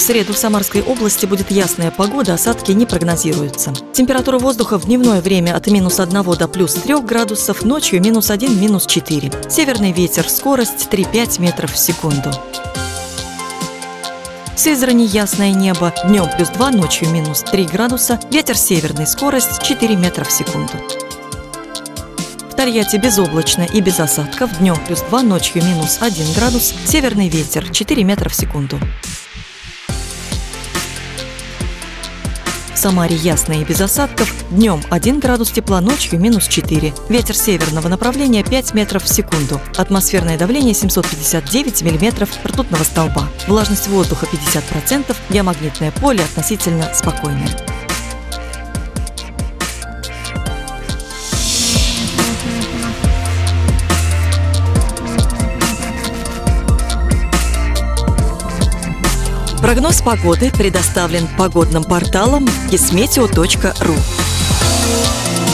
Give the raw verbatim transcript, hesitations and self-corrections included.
среду в Самарской области будет ясная погода, осадки не прогнозируются. Температура воздуха в дневное время от минус одного до плюс трех градусов, ночью минус один, минус четыре. Северный ветер, скорость три-пять метров в секунду. В Сызрани ясное небо, днем плюс два, ночью минус три градуса, ветер северный, скорость четыре метра в секунду. В Тольятти безоблачно и без осадков, днем плюс два, ночью минус один градус, северный ветер четыре метра в секунду. В Самаре ясно и без осадков, днем один градус тепла, ночью минус четыре. Ветер северного направления пять метров в секунду. Атмосферное давление семьсот пятьдесят девять миллиметров ртутного столба. Влажность воздуха пятьдесят процентов, геомагнитное поле относительно спокойное. Прогноз погоды предоставлен погодным порталом кисметео точка ру.